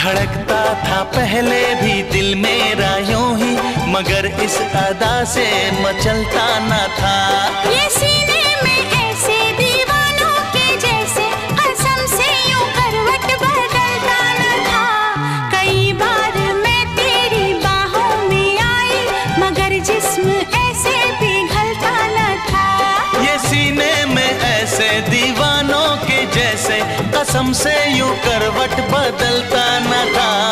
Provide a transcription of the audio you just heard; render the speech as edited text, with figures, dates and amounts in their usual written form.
धड़कता था पहले भी दिल मेरा यूं ही, मगर इस अदा से मचलता न था। ये सीने में ऐसे दीवानों के जैसे कसम से यूं करवट बदलता न था। कई बार मैं तेरी बाहों में आई, मगर जिस्म ऐसे पिघलता न था। ये सीने में ऐसे दीवानों के जैसे कसम से यूं करवट बदलता न था।